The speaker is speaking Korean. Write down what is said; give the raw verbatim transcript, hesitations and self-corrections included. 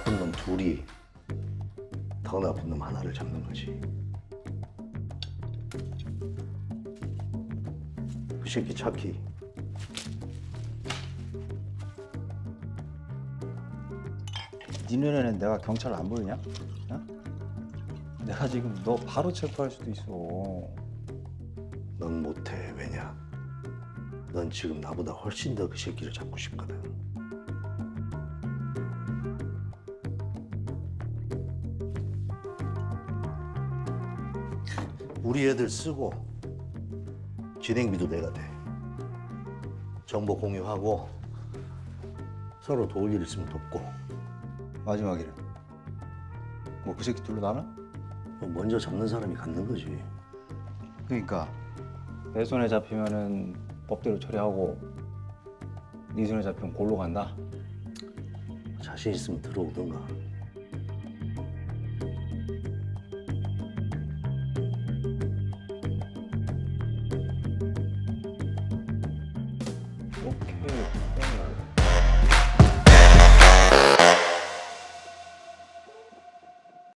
나쁜 놈 둘이 더 나쁜 놈 하나를 잡는 거지. 그 새끼 차키. 네 눈에는 내가 경찰 안 보이냐? 어? 내가 지금 너 바로 체포할 수도 있어. 넌 못해. 왜냐? 넌 지금 나보다 훨씬 더 그 새끼를 잡고 싶거든. 우리 애들 쓰고 진행비도 내가 돼. 정보 공유하고 서로 도울 일 있으면 돕고. 마지막에는 뭐 그 새끼 둘로 나눠? 먼저 잡는 사람이 갖는 거지. 그러니까 내 손에 잡히면은 법대로 처리하고 네 손에 잡히면 골로 간다. 자신 있으면 들어오든가. 오케이.